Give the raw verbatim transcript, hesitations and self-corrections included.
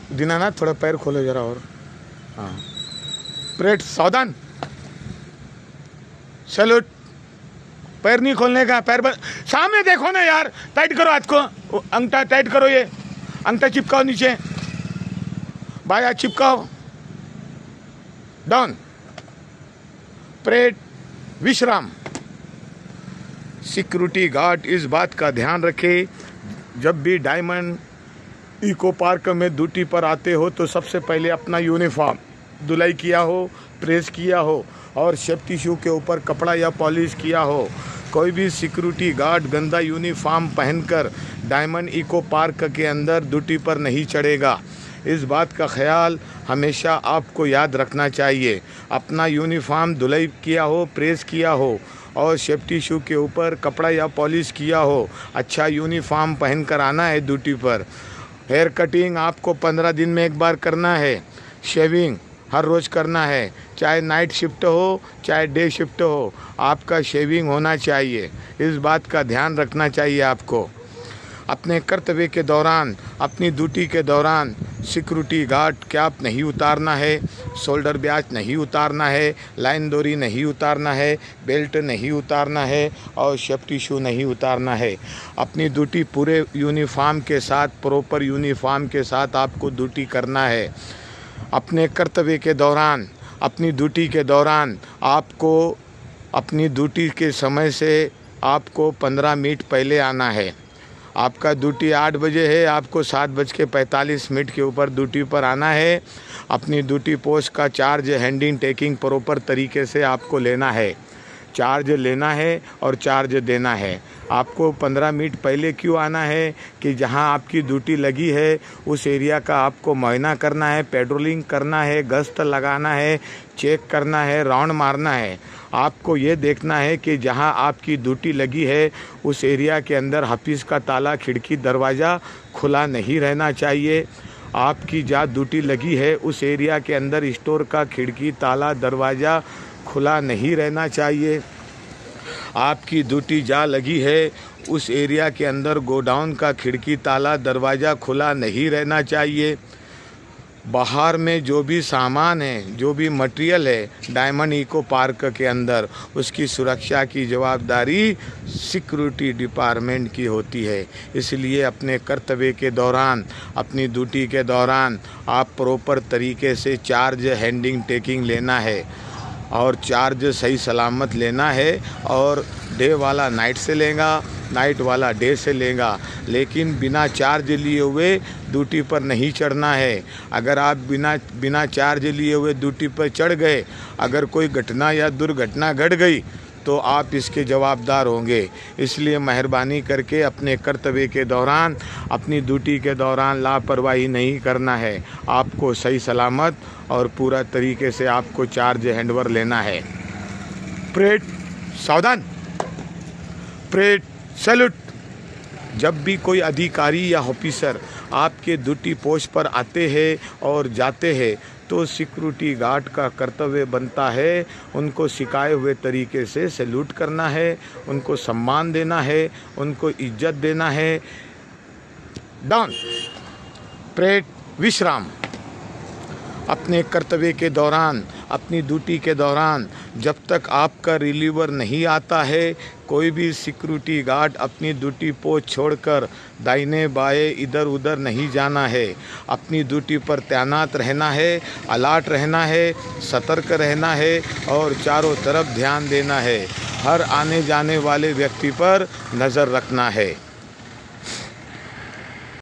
दीनानाथ थोड़ा पैर खोलो जरा और। हाँ, परेड सावधान, सैल्यूट। पैर नहीं खोलने का, पैर बस सामने देखो ना यार, टाइट करो हाथ को, अंगूठा टाइट करो, ये अंगूठा चिपकाओ नीचे, बाया चिपकाओ, डाउन। परेड विश्राम। सिक्योरिटी गार्ड इस बात का ध्यान रखे, जब भी डायमंड इको पार्क में ड्यूटी पर आते हो तो सबसे पहले अपना यूनिफॉर्म धुलाई किया हो, प्रेस किया हो और सेफ्टी शू के ऊपर कपड़ा या पॉलिश किया हो। कोई भी सिक्योरिटी गार्ड गंदा यूनिफॉर्म पहनकर डायमंड इको पार्क के अंदर ड्यूटी पर नहीं चढ़ेगा। इस बात का ख्याल हमेशा आपको याद रखना चाहिए। अपना यूनिफॉर्म धुलाई किया हो, प्रेस किया हो और सेफ्टी शू के ऊपर कपड़ा या पॉलिश किया हो। अच्छा यूनिफॉर्म पहनकर आना है ड्यूटी पर। हेयर कटिंग आपको पंद्रह दिन में एक बार करना है। शेविंग हर रोज़ करना है, चाहे नाइट शिफ्ट हो चाहे डे शिफ्ट हो, आपका शेविंग होना चाहिए। इस बात का ध्यान रखना चाहिए आपको। अपने कर्तव्य के दौरान, अपनी ड्यूटी के दौरान सिक्योरिटी गार्ड कैप नहीं उतारना है, शोल्डर बैच नहीं उतारना है, लाइन डोरी नहीं उतारना है, बेल्ट नहीं उतारना है और सेफ्टी शू नहीं उतारना है। अपनी ड्यूटी पूरे यूनिफॉर्म के साथ, प्रॉपर यूनिफॉर्म के साथ आपको ड्यूटी करना है। अपने कर्तव्य के दौरान, अपनी ड्यूटी के दौरान आपको अपनी ड्यूटी के समय से आपको पंद्रह मिनट पहले आना है। आपका ड्यूटी आठ बजे है, आपको सात बज के पैंतालीस मिनट के ऊपर ड्यूटी पर आना है। अपनी ड्यूटी पोस्ट का चार्ज हैंडिंग टेकिंग प्रॉपर तरीके से आपको लेना है। चार्ज लेना है और चार्ज देना है। आपको पंद्रह मिनट पहले क्यों आना है कि जहां आपकी ड्यूटी लगी है उस एरिया का आपको मुआयना करना है, पेट्रोलिंग करना है, गश्त लगाना है, चेक करना है, राउंड मारना है। आपको ये देखना है कि जहां आपकी ड्यूटी लगी है उस एरिया के अंदर हफिस का ताला, खिड़की, दरवाज़ा खुला नहीं रहना चाहिए। आपकी जहाँ ड्यूटी लगी है उस एरिया के अंदर स्टोर का खिड़की, ताला, दरवाज़ा खुला नहीं रहना चाहिए। आपकी ड्यूटी जहाँ लगी है उस एरिया के अंदर गोडाउन का खिड़की, ताला, दरवाज़ा खुला नहीं रहना चाहिए। बाहर में जो भी सामान है, जो भी मटेरियल है डायमंड इको पार्क के अंदर, उसकी सुरक्षा की जवाबदारी सिक्योरिटी डिपार्टमेंट की होती है। इसलिए अपने कर्तव्य के दौरान, अपनी ड्यूटी के दौरान आप प्रॉपर तरीके से चार्ज हैंडिंग टेकिंग लेना है और चार्ज सही सलामत लेना है। और डे वाला नाइट से लेगा, नाइट वाला डे से लेगा, लेकिन बिना चार्ज लिए हुए ड्यूटी पर नहीं चढ़ना है। अगर आप बिना बिना चार्ज लिए हुए ड्यूटी पर चढ़ गए, अगर कोई घटना या दुर्घटना घट गई तो आप इसके जवाबदार होंगे। इसलिए मेहरबानी करके अपने कर्तव्य के दौरान, अपनी ड्यूटी के दौरान लापरवाही नहीं करना है। आपको सही सलामत और पूरा तरीके से आपको चार्ज हैंडओवर लेना है। परेड सावधान, परेड सैल्यूट। जब भी कोई अधिकारी या ऑफिसर आपके ड्यूटी पोस्ट पर आते हैं और जाते हैं तो सिक्योरिटी गार्ड का कर्तव्य बनता है उनको सिखाए हुए तरीके से सैल्यूट करना है, उनको सम्मान देना है, उनको इज्जत देना है। डाउन। परेड विश्राम। अपने कर्तव्य के दौरान, अपनी ड्यूटी के दौरान जब तक आपका रिलीवर नहीं आता है, कोई भी सिक्योरिटी गार्ड अपनी ड्यूटी पोस्ट छोड़कर दाहिने बाएं इधर उधर नहीं जाना है। अपनी ड्यूटी पर तैनात रहना है, अलर्ट रहना है, सतर्क रहना है और चारों तरफ ध्यान देना है। हर आने जाने वाले व्यक्ति पर नज़र रखना है।